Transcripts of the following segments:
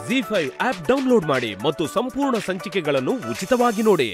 Zee app download ಮಾಡಿ ಮತ್ತು ಸಂಪೂರ್ಣ ಸಂಚಿಕೆಗಳನ್ನು ಉಚಿತವಾಗಿ ನೋಡಿ.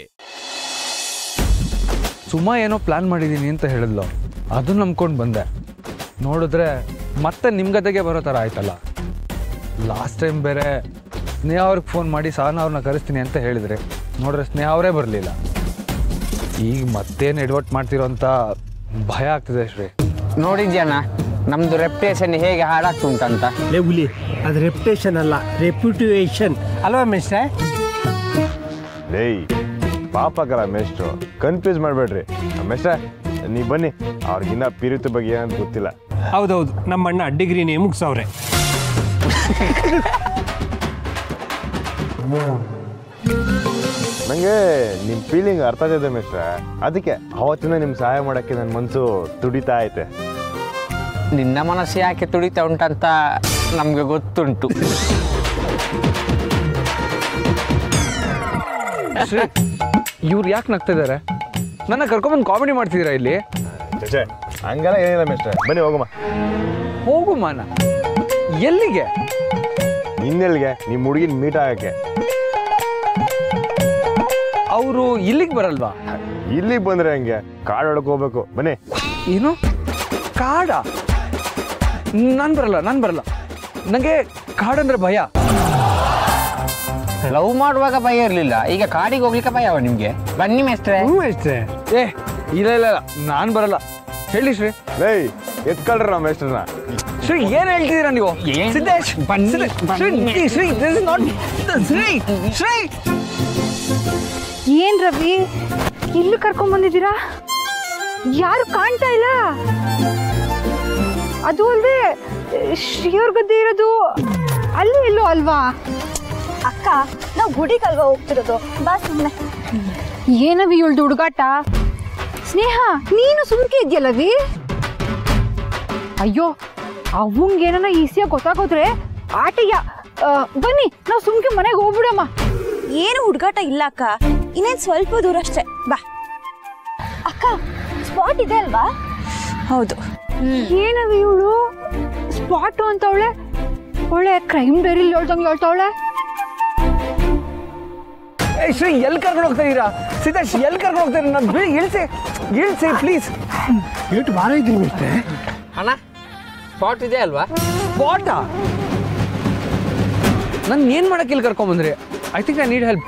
ಸುಮಾ ಏನೋ ಪ್ಲಾನ್ ಮಾಡಿದೀನಿ ಅಂತ ಹೇಳಿದ್ಲು, ಅದನ್ನ ನಂಬ್ಕೊಂಡು ಬಂದೆ. ನೋಡಿದ್ರೆ ಮತ್ತೆ ನಿಮ್ಮ ಗದೆಗೆ ಬರೋ ಥರ ಆಯ್ತಲ್ಲ. ಲಾಸ್ಟ್ ಟೈಮ್ ಬೇರೆ ಸ್ನೇಹ ಅವ್ರಿಗೆ ಫೋನ್ ಮಾಡಿ ಸಹನ ಅವ್ರನ್ನ ಕರೆಸ್ತೀನಿ ಅಂತ ಹೇಳಿದ್ರೆ, ನೋಡ್ರೆ ಸ್ನೇಹ ಅವರೇ ಬರಲಿಲ್ಲ. ಈಗ ಮತ್ತೇನು ಎಡ್ವರ್ಟ್ ಮಾಡ್ತಿರೋ ಅಂತ ಭಯ ಆಗ್ತಿದೆ ಶ್ರೀ. ನೋಡಿದ್ಯಾನ ನಮ್ದು ರೆಪ್ಯುಟೇಷನ್ ಹೇಗೆ ಹಾಳಾಗ್ತುಂಟಂತ. ಹುಲಿ, ಅದು ರೆಪ್ಯುಟೇಷನ್ ಅಲ್ಲ, ರೆಪ್ಯುಟೇಷನ್ ಅಲ್ವಾ ಮಿಸ್ಟ್ರೆ? ಲೇಯ್ ಪಾಪಕರ ಮೇಷ್ಟ್ರು, ಕನ್ಫ್ಯೂಸ್ ಮಾಡಬೇಡ್ರಿ. ಮೇಷ್ಟ್ರೆ ನೀವು ಬನ್ನಿ, ಅವ್ರಿಗಿನ್ನ ಪಿರಿತು ಬಗ್ಗೆ ಏನಂತ ಗೊತ್ತಿಲ್ಲ. ಹೌದೌದು, ನಮ್ಮ ಅಣ್ಣ ಡಿಗ್ರಿನೇ ಮುಗಿಸವ್ರೆ. ನನಗೆ ನಿಮ್ಮ ಫೀಲಿಂಗ್ ಅರ್ಥ ಇದೆ ಮೇಷ್ಟ್ರೆ. ಅದಕ್ಕೆ ಅವತ್ತಿನ ನಿಮ್ಮ ಸಹಾಯ ಮಾಡೋಕ್ಕೆ ನನ್ನ ಮನಸ್ಸು ತುಡಿತಾ ಐತೆ. ನಿನ್ನ ಮನಸ್ಸು ಯಾಕೆ ತುಡಿತಾ ಉಂಟಂತ ನಮ್ಗೆ ಗೊತ್ತುಂಟು. ಶ್ರೀ, ಇವ್ರು ಯಾಕೆ ನಗ್ತಾ ಇದ್ದಾರೆ? ನನ್ನ ಕರ್ಕೊಂಬಂದು ಕಾಮಿಡಿ ಮಾಡ್ತಿದ್ದೀರಾ ಇಲ್ಲಿ? ಚೇ ಹಂಗೆಲ್ಲ ಏನಿಲ್ಲ ಮೇಷ್ಟ್ರೆ, ಬನ್ನಿ ಹೋಗಮ್ಮ. ಹೋಗುಮಾನ ಎಲ್ಲಿಗೆ? ಇನ್ನೆಲ್ಲಿಗೆ? ನಿಮ್ಮ ಹುಡುಗಿನ ಮೀಟ್ ಆಗಕ್ಕೆ. ಅವರು ಇಲ್ಲಿಗೆ ಬರಲ್ವಾ? ಇಲ್ಲಿಗೆ ಬಂದ್ರೆ ಹಂಗೆ ಕಾಡೊಳಗೆ ಹೋಗ್ಬೇಕು. ಬನ್ನಿ. ಏನು ಕಾಡ? ನಾನು ಬರಲ್ಲ. ನನಗೆ ಕಾಡಂದ್ರೆ ಭಯ. ಲವ್ ಮಾಡುವಾಗ ಭಯ ಇರಲಿಲ್ಲ, ಈಗ ಕಾಡಿಗೆ ಹೋಗ್ಲಿಕ್ಕೆ ಭಯವ ನಿಮ್ಗೆ? ಬನ್ನಿ ಮೇಸ್ಟ್ರೆ. ಏ ಇಲ್ಲ ನಾನು ಬರಲ್ಲ. ಹೇಳಿ ಶ್ರೀ. ಲೇಯ್ ಎತ್ಕೊಳ್ರಿ ನಮ್ಮ ಮೇಷ್ಟ್ರನ್ನ. ಶ್ರೀ ಏನ್ ಹೇಳ್ತಿದ್ದೀರಾ ನೀವು? ಸಿದ್ದೇಶ್ ಶ್ರೀ ಏನ್ ರವಿ, ಇಲ್ಲಿ ಕರ್ಕೊಂಡ್ ಬಂದಿದ್ದೀರಾ? ಯಾರು ಕಾಣ್ತಾ ಇಲ್ಲ. ಅದು ಅಲ್ಲದೆ ಶ್ರೀಯವ್ರ ಗದ್ದೆ ಇರೋದು ಅಲ್ಲಿ ಎಲ್ಲೋ ಅಲ್ವಾ? ಅಕ್ಕ, ನಾವು ಗುಡಿಗಲ್ವಾ ಹೋಗ್ತಿರೋದು, ಬಾ ಸುಮ್ಮನೆ. ಏನವಿ ಇವಳ್ದು ಹುಡುಗಾಟ? ಸ್ನೇಹ, ನೀನು ಸುಮ್ಕೆ ಇದೆಯಲ್ಲವಿ? ಅಯ್ಯೋ, ಅವಂಗೇನ ಈಸಿಯಾಗಿ ಗೊತ್ತಾಗೋದ್ರೆ ಆಟಯ್ಯ. ಬನ್ನಿ, ನಾವು ಸುಮ್ಕೆ ಮನೆಗೆ ಹೋಗ್ಬಿಡಮ್ಮ. ಏನು ಹುಡುಗಾಟ ಇಲ್ಲ ಅಕ್ಕ, ಇನ್ನೇನು ಸ್ವಲ್ಪ ದೂರ ಅಷ್ಟೇ, ಬಾ. ಅಕ್ಕ, ಸ್ಪಾಟ್ ಇದೆ ಅಲ್ವಾ? ಹೌದು. ಏನವಿ ಇವಳು ಸ್ಪಾಟು ಅಂತವಳೆ? ಒಳ್ಳೆ ಕ್ರೈಮ್ ಡೈರಿ ಹೇಳ್ತಾವಳೆ. ಶ್ರೀ ಎಲ್ಲಿ ಕರ್ಕೊಂಡು ಹೋಗ್ತಾ ಇದೀರಾ? ಸಿದ್ದೇಶ್ ಎಲ್ಲಿ ಕರ್ಕೊಂಡು ಹೋಗ್ತಾ ಇದ್ದೀರಾ? ನಾನು ಇಳಿಸಿ ಪ್ಲೀಸ್. ಎಷ್ಟು ಭಾರ ಇದ್ದೀನಿ ಮಿಸ್ಟ್ರೆ. ಅಣ್ಣ ಸ್ಪಾಟ್ ಇದೆ ಅಲ್ವಾ? ಸ್ಪಾಟ? ನಾನು ಏನು ಮಾಡಕ್ಕೆ ಇಲ್ಲಿ ಕರ್ಕೊಂಡ್ಬಂದ್ರಿ? I think I need help.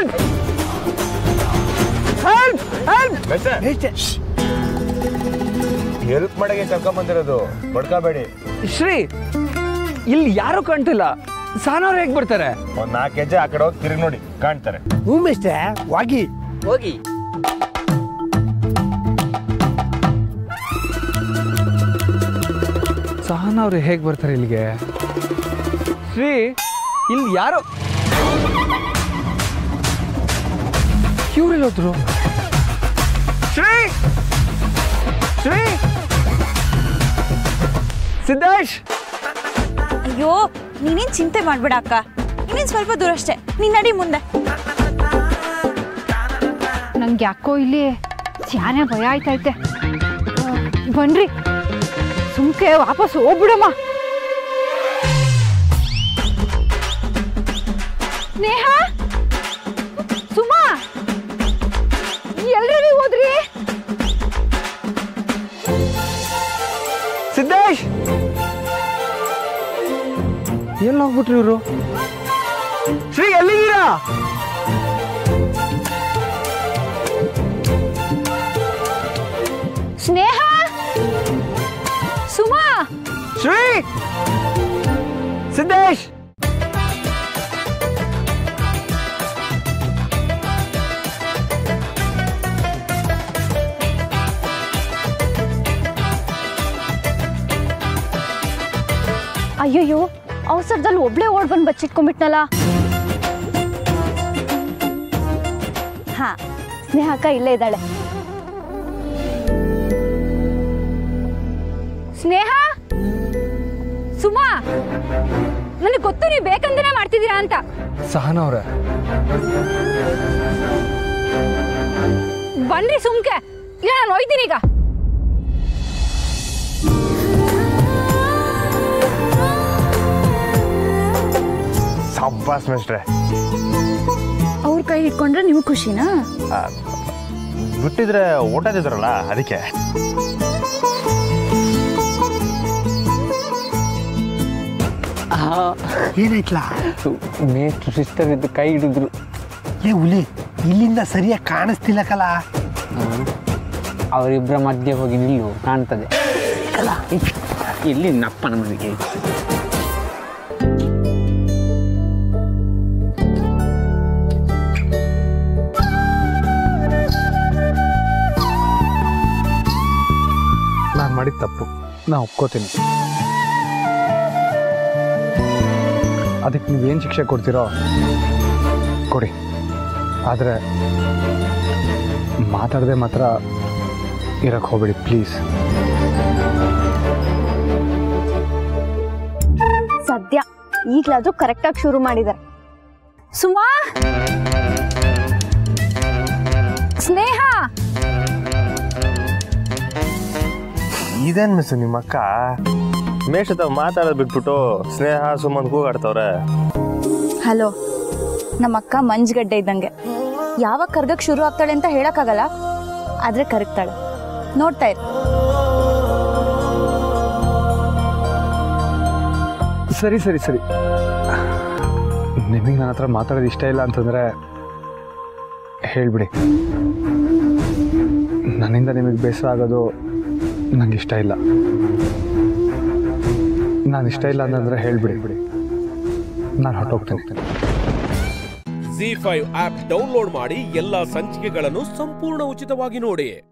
Help ಮಾಡಕ್ಕೆ ಕರ್ಕೊಂಬಂದಿರೋದು, ಬಡ್ಕೋಬೇಡಿ. ಶ್ರೀ, ಇಲ್ಲಿ ಯಾರು ಕಾಣ್ತಿಲ್ಲ. ಸಹನವ್ರು ಹೇಗೆ ಬರ್ತಾರೆ? ಒಂದು 4 ಹೆಜ್ಜೆ ಆ ಕಡೆ ಹೋಗಿ ತಿರುಗಿ ನೋಡಿ, ಕಾಣ್ತಾರೆ. ಹ್ಞೂ ಮಿಸ್ಟ್ರೆ, ಹೋಗಿ. ಸಹನವ್ರು ಹೇಗೆ ಬರ್ತಾರೆ ಇಲ್ಲಿಗೆ? ಶ್ರೀ, ಇಲ್ಲಿ ಯಾರು ಇವ್ರೆಲ್ಲ ಹೋದ್ರು? ಶ್ರೀ ಸಿದ್ದೇಶ್. ಅಯ್ಯೋ, ನೀನೇನ್ ಚಿಂತೆ ಮಾಡ್ಬೇಡ ಅಕ್ಕ, ಇನ್ನೇನು ಸ್ವಲ್ಪ ದೂರ ಅಷ್ಟೇ, ನೀನ್ ನಡಿ ಮುಂದೆ. ನಂಗೆ ಯಾಕೋ ಇಲ್ಲಿ ಚಾನೆ ಭಯ ಆಯ್ತೈತೆ. ಬನ್ರಿ, ಸುಮ್ಕೆ ವಾಪಸ್ ಹೋಗ್ಬಿಡಮ್ಮ. ಸ್ನೇಹ, ಸುಮಾ, ಎಲ್ರಿ ಹೋದ್ರಿ? ಸಿದ್ದೇಶ್, ಎಲ್ಲಿ ಹೋಗ್ಬಿಟ್ರಿ ಇವರು? ಶ್ರೀ ಎಲ್ಲಿದ್ದೀರಾ? ಸ್ನೇಹ, ಸುಮಾ, ಶ್ರೀ, ಸಿದ್ದೇಶ್. ಅಯ್ಯಯ್ಯೋ, ಅವಸರದಲ್ಲಿ ಒಬ್ಳೆ ಓಡ್ ಬಂದು ಬಚ್ಚಿಟ್ಕೊಂಡ್ಬಿಟ್ನಲ್ಲ. ಹಾ, ಸ್ನೇಹ ಅಕ್ಕ ಇಲ್ಲೇ ಇದ್ದಾಳೆ. ಸ್ನೇಹ, ಸುಮಾ, ನನಗೆ ಗೊತ್ತು ನೀವು ಬೇಕಂದ್ರೆ ಮಾಡ್ತಿದ್ದೀರಾ ಅಂತ. ಸಹನವ್ರೆ, ಬನ್ರಿ ಸುಮ್ಕೆ, ಇಲ್ಲ ನಾನು ಹೋಯ್ತೀನಿ ಈಗ. ಅಬ್ಬಾಸ್ ಮೇಷ್ಟ್ರೆ. ಅವ್ರ ಕೈ ಹಿಡ್ಕೊಂಡ್ರೆ ನಿಮ್ಗೆ ಖುಷಿನಾ? ಬಿಟ್ಟಿದ್ರೆ ಓಟಾದಿದ್ರಲ್ಲ ಅದಕ್ಕೆ. ಏನಾಯ್ತಲ್ಲ? ಮೇಷ್ಟ್ರು ಸಿಸ್ಟರ್ ಇದ್ದು ಕೈ ಹಿಡಿದ್ರು. ಏ ಹುಲಿ, ಇಲ್ಲಿಂದ ಸರಿಯಾಗಿ ಕಾಣಿಸ್ತಿಲ್ಲ ಕಲ. ಅವರಿಬ್ಬರ ಮಧ್ಯೆ ಹೋಗಿ ನಿಲ್ಲು, ಕಾಣ್ತದೆ. ಇಲ್ಲಿ ನಪ್ಪನ ಮನೆಗೆ ನಾನು ಮಾಡಿದ ತಪ್ಪು, ನಾನು ಒಪ್ಕೋತೀನಿ. ಅದಕ್ಕೆ ನೀವೇನು ಶಿಕ್ಷೆ ಕೊಡ್ತೀರೋ ಕೊಡಿ, ಆದರೆ ಮಾತಾಡದೆ ಮಾತ್ರ ಇರಕ್ಕೆ ಹೋಗ್ಬೇಡಿ ಪ್ಲೀಸ್. ಸದ್ಯ ಈಗಲಾದ್ರೂ ಕರೆಕ್ಟಾಗಿ ಶುರು ಮಾಡಿದ್ದಾರೆ. ಸುಮಾ, ಸ್ನೇಹ, ಇದೇನು ಮಿಸ್ ನಿಮ್ಮ ಅಕ್ಕ ಮೇಷ್ಟ್ರ ಮಾತಾಡೋದು ಬಿಟ್ಬಿಟ್ಟು ಸ್ನೇಹ ಸುಮ್ಮಂದ್ ಕೂಗಾಡ್ತವ್ರೆ. ಹಲೋ, ನಮ್ಮ ಅಕ್ಕ ಮಂಜ್ಗಡ್ಡೆ ಇದ್ದಂಗೆ, ಯಾವಾಗ ಕರ್ಗಕ್ ಶುರು ಆಗ್ತಾಳೆ ಅಂತ ಹೇಳಕ್ಕಾಗಲ್ಲ, ಆದ್ರೆ ಕರಗ್ತಾಳೆ. ನೋಡ್ತಾ ಇರು. ಸರಿ ಸರಿ ಸರಿ, ನಿಮಗೆ ನನ್ನ ಹತ್ರ ಮಾತಾಡೋದು ಇಷ್ಟ ಇಲ್ಲ ಅಂತಂದರೆ ಹೇಳಿಬಿಡಿ. ನನ್ನಿಂದ ನಿಮಗೆ ಬೇಸರ ಆಗೋದು ನನಗೆ ಇಷ್ಟ ಇಲ್ಲ. ನಾನು ಇಷ್ಟ ಇಲ್ಲ ಅಂತಂದರೆ ಹೇಳಿಬಿಡಿ, ನಾನು ಹೊರಟೋಗ್ತೇನೆ. Zee 5 ಆಪ್ ಡೌನ್ಲೋಡ್ ಮಾಡಿ ಎಲ್ಲಾ ಸಂಚಿಕೆಗಳನ್ನು ಸಂಪೂರ್ಣ ಉಚಿತವಾಗಿ ನೋಡಿ.